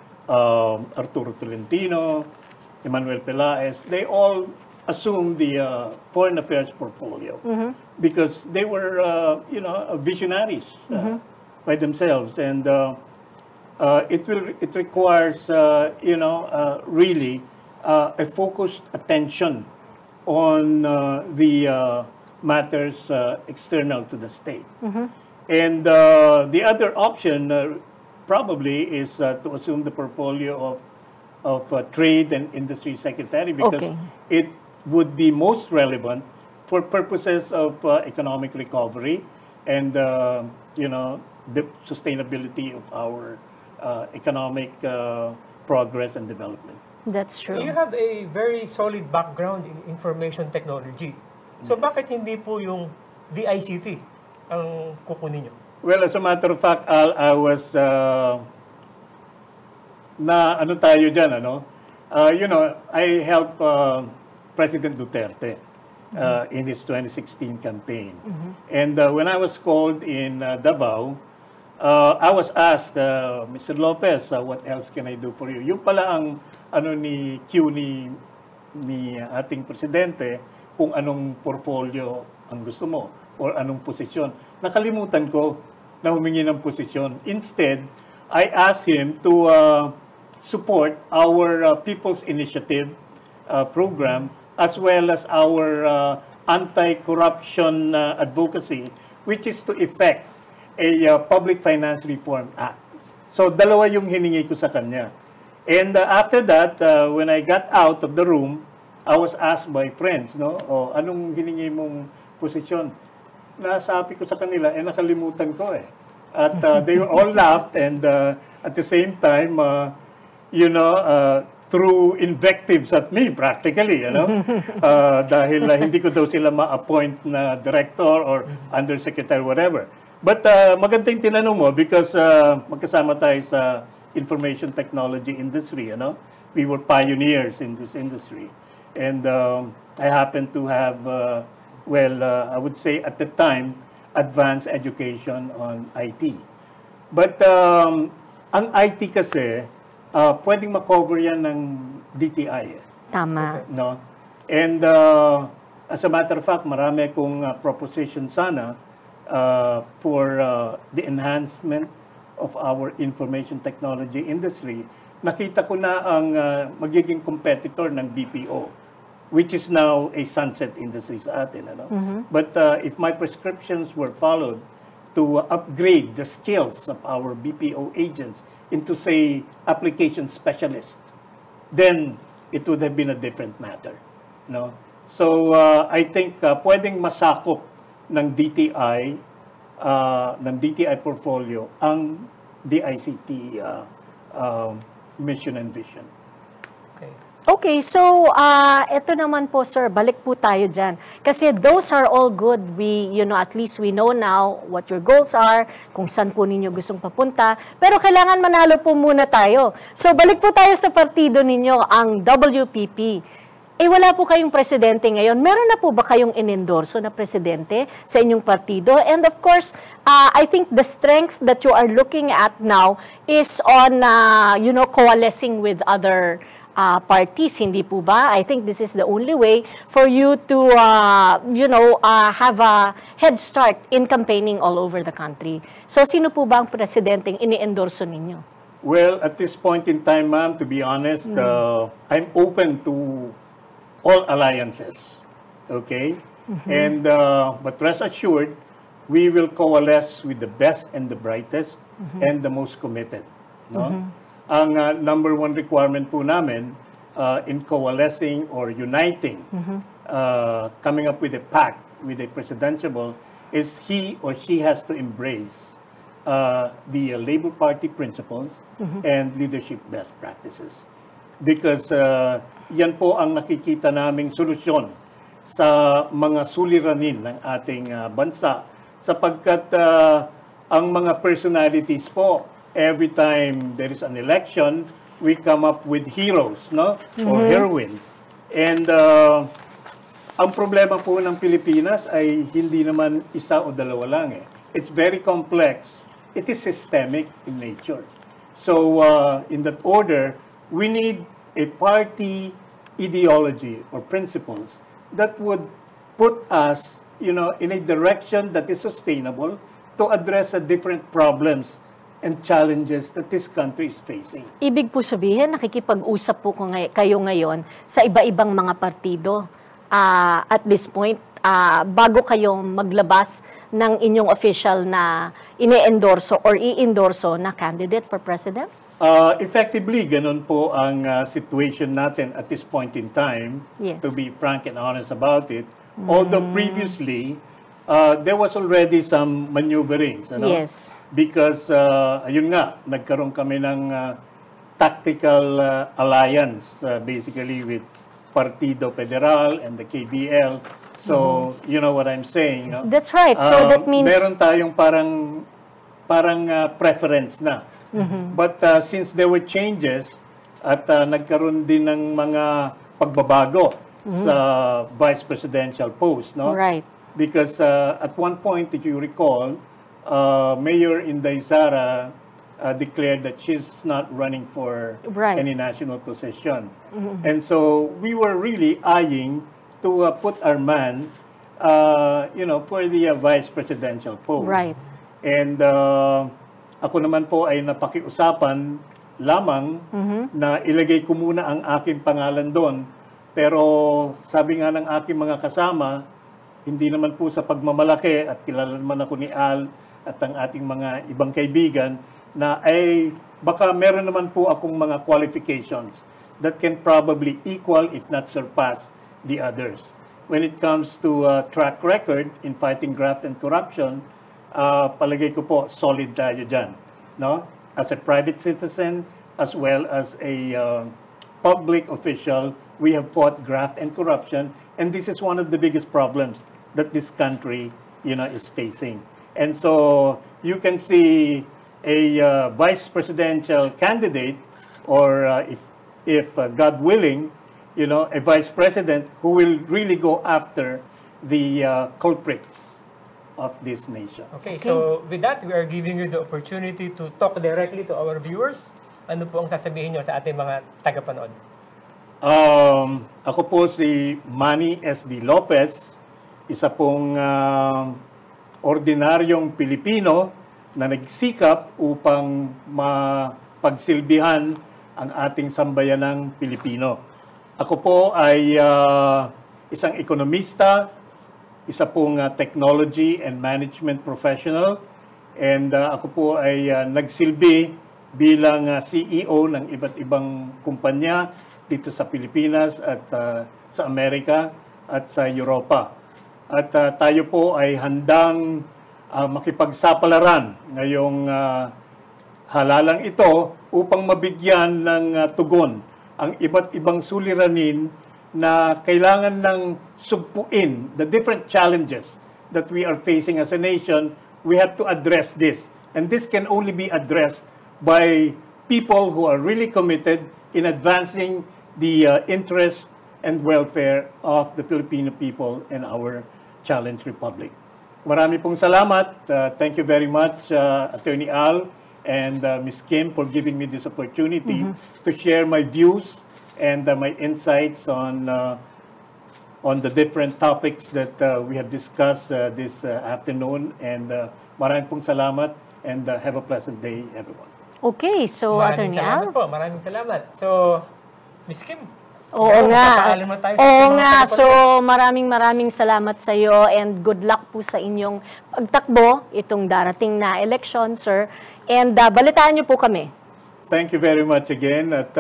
Arturo Tolentino, Emmanuel Pelaez. They all assumed the Foreign Affairs portfolio because they were, visionaries by themselves. And it requires, really a focused attention on the matters external to the state. And the other option probably is to assume the portfolio of Trade and Industry Secretary, because it would be most relevant for purposes of economic recovery and the sustainability of our economic progress and development. That's true. You have a very solid background in information technology. So bakit hindi po yung DICT ang kukunin nyo? Well, as a matter of fact, I was I helped President Duterte in his 2016 campaign. And when I was called in Davao, I was asked, Mr. Lopez, what else can I do for you? Yung pala ang ni ating presidente, kung anong portfolio ang gusto mo or anong posisyon. Nakalimutan ko na humingi ng posisyon. Instead, I asked him to support our People's Initiative program as well as our anti-corruption advocacy, which is to effect a Public Finance Reform Act. So, dalawa yung hiningi ko sa kanya. And after that, when I got out of the room, I was asked by friends, anong hiningi mong posisyon? Nasabi ko sa kanila, nakalimutan ko eh. At they all laughed, and at the same time, through invectives at me practically, you know, dahil hindi ko daw sila ma-appoint na director or undersecretary, whatever. But maganda yung tinanong mo because magkasama tayo sa information technology industry, you know. We were pioneers in this industry. And I happen to have, I would say at the time, advanced education on IT. But ang IT kasi, pwedeng makover yan ng DTI. Tama. No? And as a matter of fact, marami akong proposition sana for the enhancement of our information technology industry. Nakita ko na ang magiging competitor ng BPO, which is now a sunset industry sa atin. Ano? But if my prescriptions were followed to upgrade the skills of our BPO agents into, say, application specialist, then it would have been a different matter. No? So, I think pwedeng masakop ng DTI portfolio ang DICT mission and vision. Okay, so ito naman po sir, balik po tayo dyan. Kasi those are all good. At least we know now what your goals are, kung saan po ninyo gustong papunta. Pero kailangan manalo po muna tayo. So balik po tayo sa partido ninyo, ang WPP. Wala po kayong presidente ngayon. Meron na po ba kayong inendorso na presidente sa inyong partido? And of course, I think the strength that you are looking at now is on, coalescing with other parties, hindi po ba? I think this is the only way for you to, have a head start in campaigning all over the country. So, sino po ba ang presidenteng ini-endorso ninyo? Well, at this point in time, ma'am, to be honest, I'm open to all alliances, okay? And, but rest assured, we will coalesce with the best and the brightest and the most committed, no? Ang number one requirement po namin in coalescing or uniting, coming up with a pact, with a presidential, is he or she has to embrace the Labor Party principles and leadership best practices. Because yan po ang nakikita naming solusyon sa mga suliranin ng ating bansa. Sapagkat ang mga personalities po, every time there is an election, we come up with heroes, no? Or heroines. And ang problema po ng Pilipinas ay hindi naman isa o dalawa lang eh. It's very complex. It is systemic in nature. So in that order, we need a party ideology or principles that would put us, in a direction that is sustainable to address the different problems and challenges that this country is facing. Ibig po sabihin, nakikipag-usap po kayo ngayon sa iba-ibang mga partido at this point, bago kayo maglabas ng inyong official na ine-endorso or i-endorso na candidate for president? Effectively, ganun po ang situation natin at this point in time, to be frank and honest about it. Although previously, there was already some maneuverings. Yes. Because, ayun nga, nagkaroon kami ng tactical alliance, basically with Partido Federal and the KBL. So, you know what I'm saying. That's right. So that means... Meron tayong parang preference na. But since there were changes at nagkaroon din ng mga pagbabago sa vice presidential post, no? Right. Because at one point, if you recall, Mayor Inday Sara declared that she's not running for any national position. And so we were really eyeing to put our man, for the vice presidential post. Right. And ako naman po ay napakiusapan lamang na ilagay ko muna ang aking pangalan doon. Pero sabi nga ng aking mga kasama, hindi naman po sa pagmamalaki at kilala naman ako ni Al at ang ating mga ibang kaibigan na ay baka meron naman po akong mga qualifications that can probably equal if not surpass the others. When it comes to track record in fighting graft and corruption, palagay ko po solid tayo dyan, no? As a private citizen as well as a public official, we have fought graft and corruption, and this is one of the biggest problems that this country, is facing. And so you can see a vice presidential candidate, or if God willing, a vice president who will really go after the culprits of this nation. Okay, so with that, we are giving you the opportunity to talk directly to our viewers. Ano po ang sasabihin nyo sa ating mga tagapanood? Ako po si Manny S.D. Lopez, isa pong ordinaryong Pilipino na nagsikap upang mapagsilbihan ang ating sambayanang Pilipino. Ako po ay isang ekonomista, isa pong technology and management professional, and ako po ay nagsilbi bilang CEO ng iba't ibang kumpanya dito sa Pilipinas at sa Amerika at sa Europa. At tayo po ay handang makipagsapalaran ngayong halalang ito upang mabigyan ng tugon ang iba't ibang suliranin na kailangan ng sugpuin the different challenges that we are facing as a nation. We have to address this. And this can only be addressed by people who are really committed in advancing the interest and welfare of the Filipino people and our challenged republic. Marami pong salamat. Thank you very much, Attorney Al and Ms. Kim, for giving me this opportunity to share my views and my insights on the different topics that we have discussed this afternoon. And maraming pong salamat, and have a pleasant day, everyone. Okay, so Attorney Al. Maraming salamat. So, Ms. Kim. Oo nga. So maraming salamat sa iyo, and good luck po sa inyong pagtakbo itong darating na election, sir. And balitaan niyo po kami. Thank you very much again. At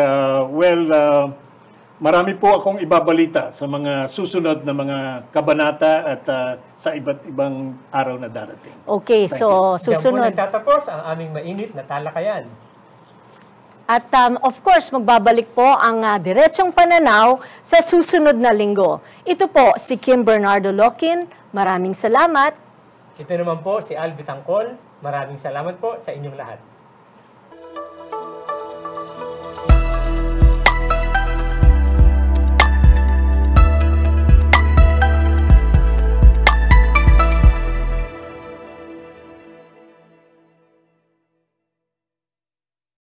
marami po akong ibabalita sa mga susunod na mga kabanata at sa iba't ibang araw na darating. Okay, so susunod. Diyan po nagtatapos ang aming mainit na talakayan. At of course, magbabalik po ang Diretsong Pananaw sa susunod na linggo. Ito po si Kim Bernardo Lokin. Maraming salamat. Ito naman po si Al Bitangkol. Maraming salamat po sa inyong lahat.